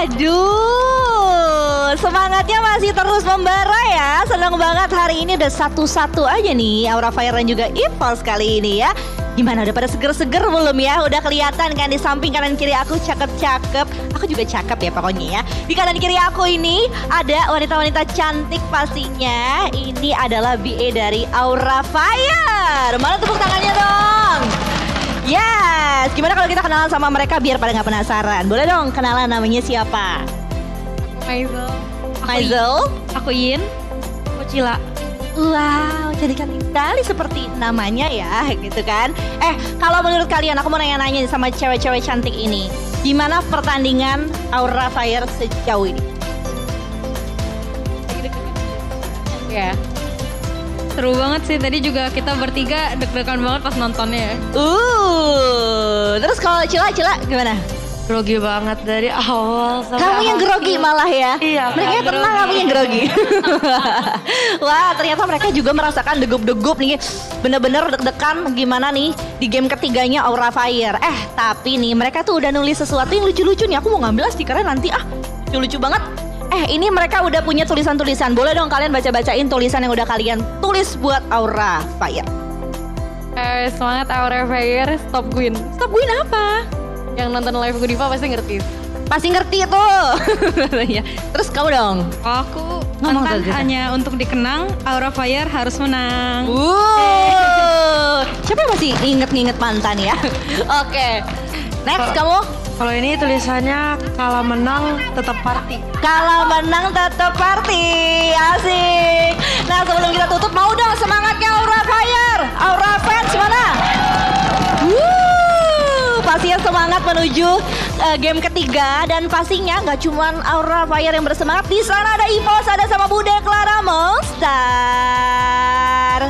Waduh, semangatnya masih terus membara ya. Senang banget hari ini udah satu-satu aja nih Aura Fire dan juga EVOS kali ini ya. Gimana, udah pada seger-seger belum ya? Udah kelihatan kan di samping kanan kiri aku cakep-cakep. Aku juga cakep ya pokoknya ya. Di kanan kiri aku ini ada wanita-wanita cantik pastinya. Ini adalah BA dari Aura Fire. Mana tepuk tangannya dong? Yes, gimana kalau kita kenalan sama mereka biar pada nggak penasaran? Boleh dong kenalan, namanya siapa? Maisel. Aku Yin. Aku Cila. Wow, cantik sekali seperti namanya ya, gitu kan. Kalau menurut kalian, aku mau nanya-nanya sama cewek-cewek cantik ini. Gimana pertandingan Aura Fire sejauh ini? Ya. Seru banget sih, tadi juga kita bertiga deg-degan banget pas nontonnya. Terus kalau Cila gimana? Grogi banget dari awal sampai kamu yang grogi malah ya? Iya. Mereka tenang, kamu yang grogi. Wah, ternyata mereka juga merasakan degup-degup nih. Bener-bener deg-degan gimana nih di game ketiganya Aura Fire. Tapi nih mereka tuh udah nulis sesuatu yang lucu-lucu nih. Aku mau ngambil stikernya nanti lucu banget. Ini mereka udah punya tulisan-tulisan. Boleh dong kalian baca-bacain tulisan yang udah kalian tulis buat Aura Fire. Semangat Aura Fire, stop Queen. Stop Queen apa? Yang nonton live Godiva pasti ngerti. Pasti ngerti tuh. Terus kamu dong. Aku hanya untuk dikenang, Aura Fire harus menang. Siapa yang masih inget-inget mantan ya? Oke. Next kamu. Kalau ini tulisannya kalah menang tetap party. Kalah menang tetap party. Asik. Nah, sebelum kita tutup, mau dong semangatnya Aura Fire. Aura fans mana? Pastinya semangat menuju game ketiga. Dan pastinya nggak cuma Aura Fire yang bersemangat. Di sana ada EVOS, ada sama Bude Clara Monster.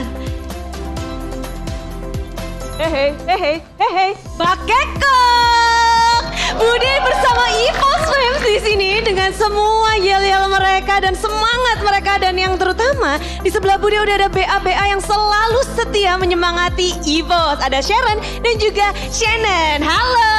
Hehe, Bakekok. Bude bersama EVOS Fans di sini dengan semua yel-yel mereka dan semangat mereka, dan yang terutama di sebelah Bude udah ada BA yang selalu setia menyemangati EVOS. Ada Sharon dan juga Shannon. Halo.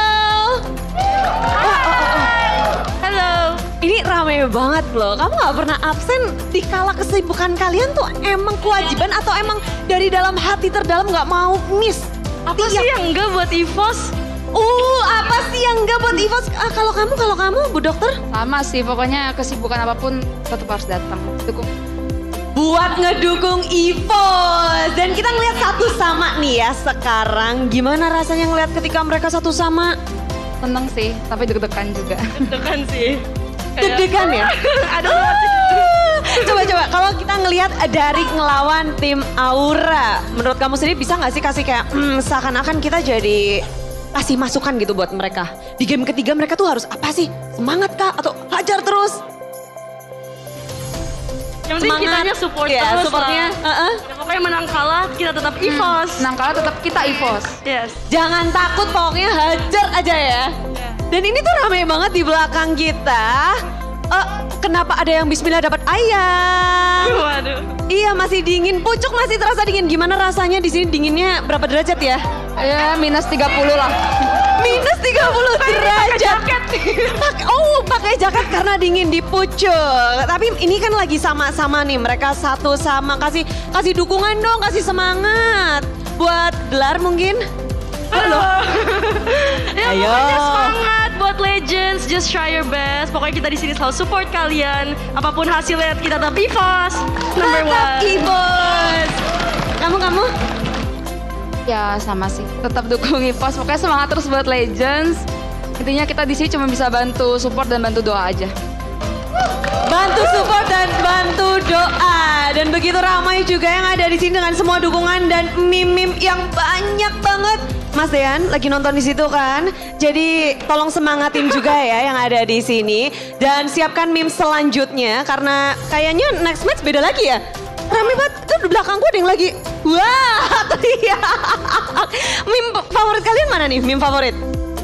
Halo. Ini rame banget loh. Kamu gak pernah absen di kala kesibukan kalian tuh emang kewajiban atau emang dari dalam hati terdalam gak mau miss? Apa sih yang enggak buat EVOS? Apa sih yang enggak buat EVOS? Kalau kamu Bu Dokter? Sama sih, pokoknya kesibukan apapun tetap harus datang. Cukup. Buat ngedukung EVOS. Dan kita ngeliat satu sama nih ya sekarang. Gimana rasanya ngeliat ketika mereka satu sama? Seneng sih, tapi deg-degan juga. Deg-degan sih. Deg-degan ya? Coba kalau kita ngelihat dari ngelawan tim Aura, menurut kamu sendiri bisa nggak sih kasih kayak seakan-akan kita jadi kasih masukan gitu buat mereka di game ketiga? Mereka tuh harus apa sih? Semangat kah atau hajar terus? Yang penting kitanya support ya, terus supportnya. Pokoknya menang kalah kita tetap EVOS. Menang kalah tetap kita EVOS. Yes. Jangan takut, pokoknya hajar aja ya. Dan ini tuh ramai banget di belakang kita. Kenapa ada yang bismillah dapat ayam? Waduh. Iya, masih dingin. Pucuk masih terasa dingin. Gimana rasanya di sini, dinginnya berapa derajat ya? Ya minus 30 lah. Minus 30 derajat. Pakai jaket karena dingin di pucuk. Tapi ini kan lagi sama-sama nih, mereka satu sama. Kasih dukungan dong, kasih semangat buat gelar mungkin. Halo. Ayo. Pokoknya semangat buat Legends, just try your best. Pokoknya kita di sini selalu support kalian. Apapun hasilnya kita tetap EVOS. Number Tetap one. EVOS. Kamu? Ya sama sih, tetap dukung EVOS. Pokoknya semangat terus buat Legends. Intinya kita di sini cuma bisa bantu support dan bantu doa aja. Bantu support dan bantu doa. Dan begitu ramai juga yang ada di sini dengan semua dukungan dan meme-meme yang banyak banget. Mas Dean lagi nonton di situ kan? Jadi tolong semangatin juga ya yang ada di sini. Dan siapkan meme selanjutnya karena kayaknya next match beda lagi ya. Rame banget, tuh di belakangku ada yang lagi. Wah, teriak. Meme favorit kalian mana nih? Meme favorit?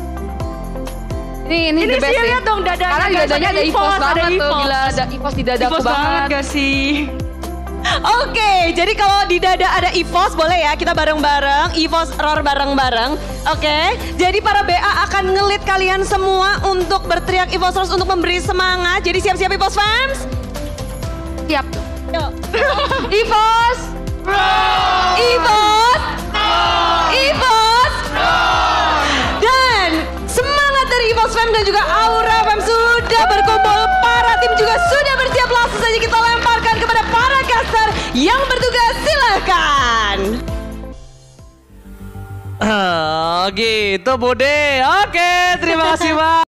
Ini the best sih, sih. lihat dong dadanya. Karena guys, dadanya ada EVOS banget tuh. Gila, ada EVOS di dadaku EVOS banget banget. gak sih? Oke, jadi kalau di dada ada EVOS boleh ya kita bareng-bareng, EVOS roar bareng-bareng. Oke, jadi para BA akan ngelit kalian semua untuk berteriak EVOS roar untuk memberi semangat. Jadi siap-siap EVOS fans? Siap. Yuk. EVOS! EVOS! EVOS! Dan semangat dari EVOS fam dan juga Aura fam sudah berkumpul. Para tim juga sudah bersiap. Langsung saja kita lemparkan kepada para caster yang bertugas. Silakan. Gitu Bude. Oke, terima kasih Mas.